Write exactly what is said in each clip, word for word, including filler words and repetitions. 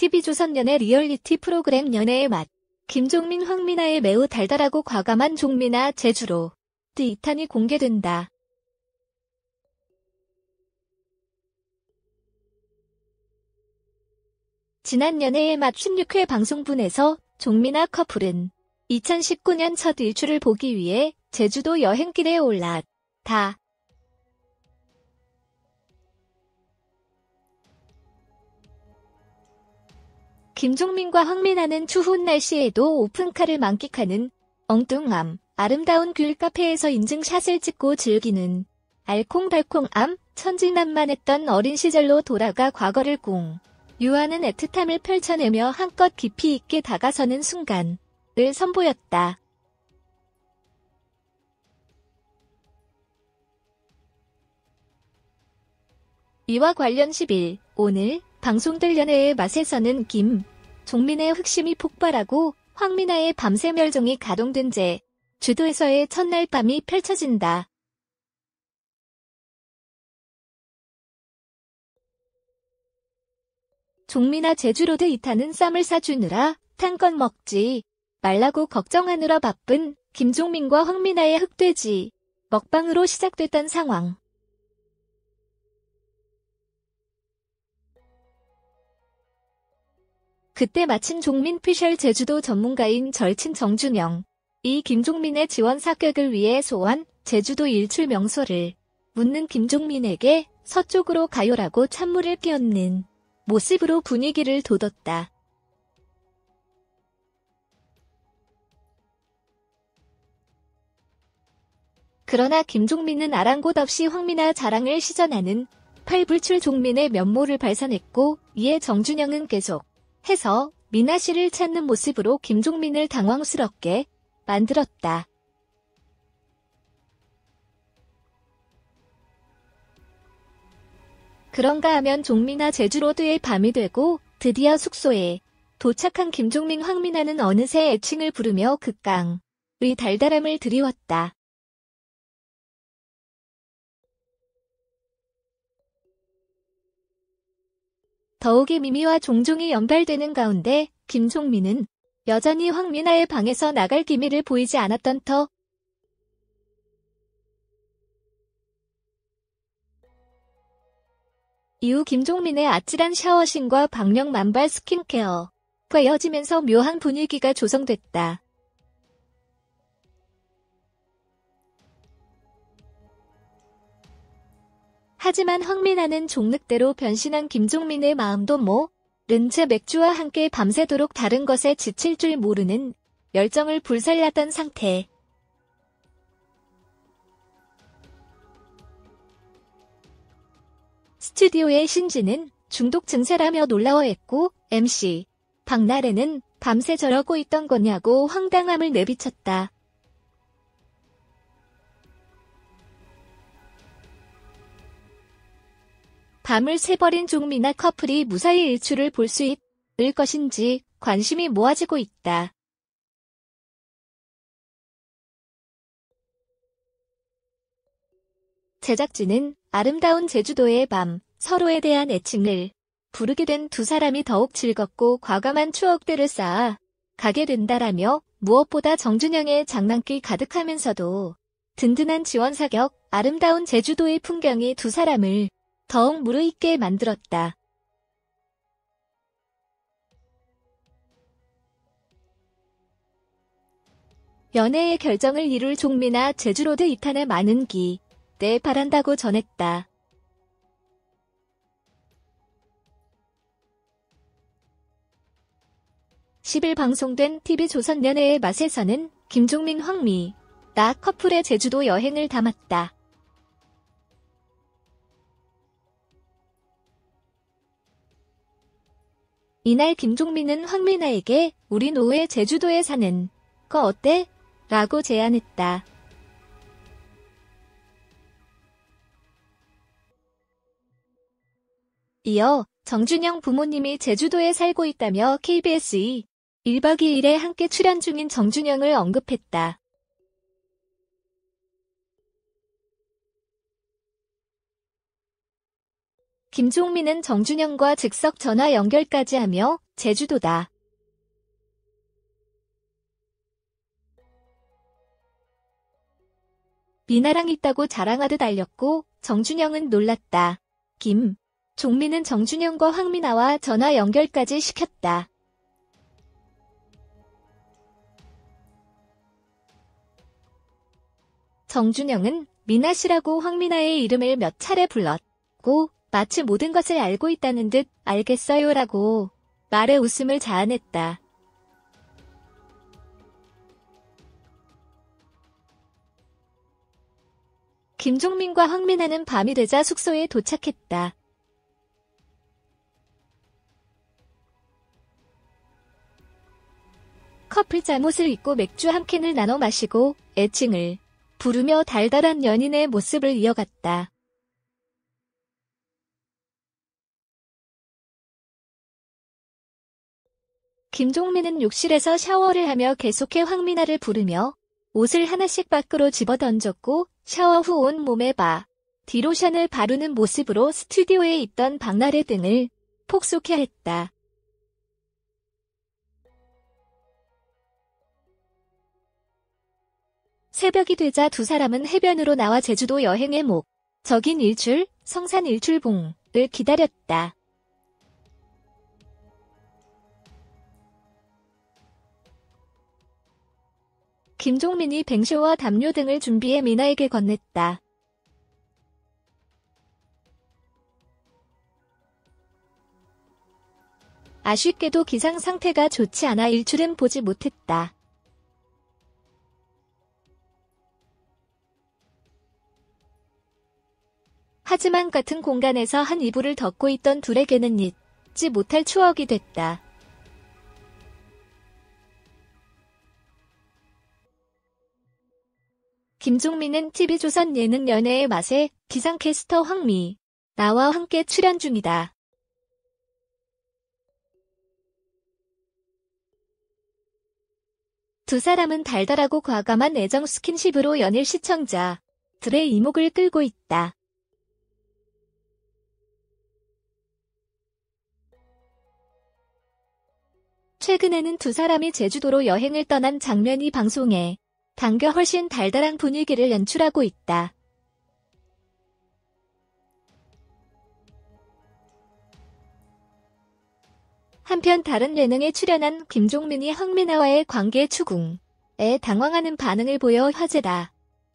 티비조선 연애 리얼리티 프로그램 연애의 맛. 김종민 황미나의 매우 달달하고 과감한 종미나 제주로 이 탄이 공개된다. 지난 연애의 맛 십육 회 방송분에서 종미나 커플은 이천십구 년 첫 일출을 보기 위해 제주도 여행길에 올랐다. 김종민과 황미나는 추운 날씨에도 오픈카를 만끽하는 엉뚱함, 아름다운 귤 카페에서 인증샷을 찍고 즐기는 알콩달콩함, 천진난만했던 어린 시절로 돌아가 과거를 공유하는 애틋함을 펼쳐내며 한껏 깊이 있게 다가서는 순간을 선보였다. 이와 관련 십 일, 오늘 방송될 연애의 맛에서는 김, 종민의 흑심이 폭발하고 황미나의 밤새 멸종이 가동된 제주도에서의 첫날 밤이 펼쳐진다. 종미나 제주로드 이 탄은 쌈을 싸주느라 탄 건 먹지 말라고 걱정하느라 바쁜 김종민과 황미나의 흑돼지 먹방으로 시작됐던 상황. 그때 마침 종민 피셜 제주도 전문가인 절친 정준영, 이 김종민의 지원 사격을 위해 소환 제주도 일출 명소를 묻는 김종민에게 서쪽으로 가요라고 찬물을 끼얹는 모습으로 분위기를 돋웠다. 그러나 김종민은 아랑곳 없이 황미나 자랑을 시전하는 팔불출 종민의 면모를 발산했고, 이에 정준영은 계속 해서 미나 씨를 찾는 모습으로 김종민을 당황스럽게 만들었다. 그런가 하면 종미나 제주로드의 밤이 되고 드디어 숙소에 도착한 김종민 황미나는 어느새 애칭을 부르며 극강의 달달함을 드리웠다. 더욱이 미미와 종종이 연발되는 가운데 김종민은 여전히 황미나의 방에서 나갈 기미를 보이지 않았던 터 이후 김종민의 아찔한 샤워신과 박력 만발 스킨케어가 이어지면서 묘한 분위기가 조성됐다. 하지만 황미나는 종늑대로 변신한 김종민의 마음도 모른 채 맥주와 함께 밤새도록 다른 것에 지칠 줄 모르는 열정을 불살랐던 상태. 스튜디오의 신지는 중독 증세라며 놀라워했고, 엠씨 박나래는 밤새 저러고 있던 거냐고 황당함을 내비쳤다. 밤을 새버린 종미나 커플이 무사히 일출을 볼 수 있을 것인지 관심이 모아지고 있다. 제작진은 아름다운 제주도의 밤, 서로에 대한 애칭을 부르게 된 두 사람이 더욱 즐겁고 과감한 추억들을 쌓아 가게 된다라며 무엇보다 정준영의 장난기 가득하면서도 든든한 지원 사격, 아름다운 제주도의 풍경이 두 사람을 더욱 무르익게 만들었다. 연애의 결정을 이룰 종미나 제주로드 이 탄에 많은 기대 바란다고 전했다. 십 일 방송된 티비조선 연애의 맛에서는 김종민 황미 나 커플의 제주도 여행을 담았다. 이날 김종민은 황미나에게 우리 노후에 제주도에 사는 거 어때? 라고 제안했다. 이어 정준영 부모님이 제주도에 살고 있다며 케이비에스이 일 박 이 일에 함께 출연 중인 정준영을 언급했다. 김종민은 정준영과 즉석 전화 연결까지 하며 제주도다. 미나랑 있다고 자랑하듯 알렸고 정준영은 놀랐다. 김 종민은 정준영과 황미나와 전화 연결까지 시켰다. 정준영은 미나 씨라고 황미나의 이름을 몇 차례 불렀고 마치 모든 것을 알고 있다는 듯 알겠어요라고 말에 웃음을 자아냈다. 김종민과 황미나는 밤이 되자 숙소에 도착했다. 커플 잠옷을 입고 맥주 한 캔을 나눠 마시고 애칭을 부르며 달달한 연인의 모습을 이어갔다. 김종민은 욕실에서 샤워를 하며 계속해 황미나를 부르며 옷을 하나씩 밖으로 집어던졌고 샤워 후 온 몸에 바 디로션을 바르는 모습으로 스튜디오에 있던 박나래 등을 폭소케 했다. 새벽이 되자 두 사람은 해변으로 나와 제주도 여행의 목적인 일출, 성산 일출봉을 기다렸다. 김종민이 뱅쇼와 담요 등을 준비해 미나에게 건넸다. 아쉽게도 기상 상태가 좋지 않아 일출은 보지 못했다. 하지만 같은 공간에서 한 이불을 덮고 있던 둘에게는 잊지 못할 추억이 됐다. 김종민은 티비조선 예능 연애의 맛에 기상캐스터 황미 나와 함께 출연 중이다. 두 사람은 달달하고 과감한 애정 스킨십으로 연일 시청자들의 이목을 끌고 있다. 최근에는 두 사람이 제주도로 여행을 떠난 장면이 방송에 담겨 훨씬 달달한 분위기를 연출하고 있다. 한편 다른 예능에 출연한 김종민이 황미나와의 관계 추궁에 당황하는 반응을 보여 화제다.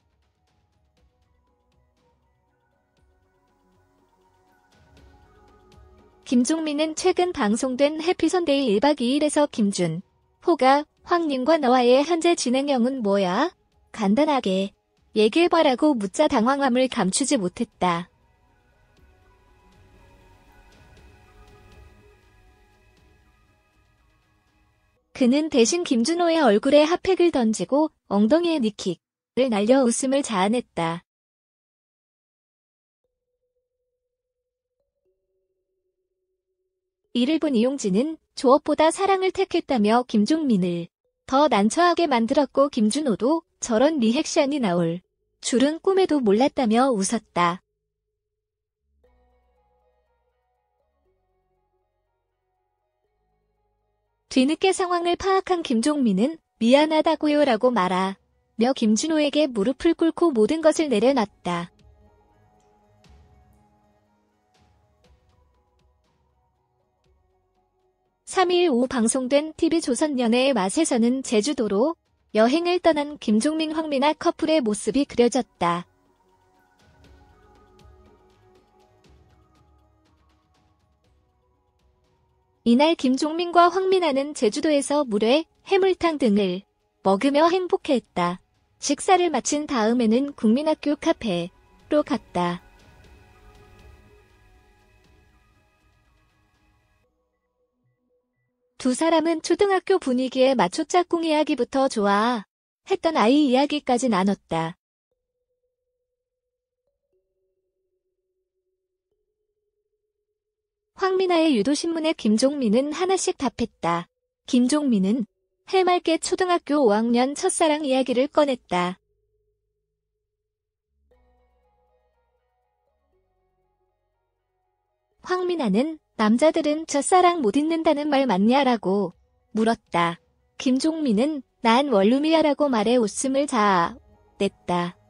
김종민은 최근 방송된 해피선데이 일박 이일에서 김준 호가 황님과 너와의 현재 진행형은 뭐야? 간단하게 얘기해봐라고 묻자 당황함을 감추지 못했다. 그는 대신 김준호의 얼굴에 핫팩을 던지고 엉덩이에 니킥을 날려 웃음을 자아냈다. 이를 본 이용진은 조업보다 사랑을 택했다며 김종민을 더 난처하게 만들었고 김준호도 저런 리액션이 나올 줄은 꿈에도 몰랐다며 웃었다. 뒤늦게 상황을 파악한 김종민은 미안하다고요 라고 말하며 김준호에게 무릎을 꿇고 모든 것을 내려놨다. 삼 일 오후 방송된 티비조선 연애의 맛에서는 제주도로 여행을 떠난 김종민 황미나 커플의 모습이 그려졌다. 이날 김종민과 황미나는 제주도에서 물회, 해물탕 등을 먹으며 행복해했다. 식사를 마친 다음에는 국민학교 카페로 갔다. 두 사람은 초등학교 분위기에 맞춰 짝꿍 이야기부터 좋아 했던 아이 이야기까지 나눴다. 황미나의 유도신문에 김종민은 하나씩 답했다. 김종민은 해맑게 초등학교 오 학년 첫사랑 이야기를 꺼냈다. 황민아는 남자들은 첫사랑 못 잊는다는 말 맞냐라고 물었다. 김종민은 난 원룸이야라고 말해 웃음을 자아 냈다.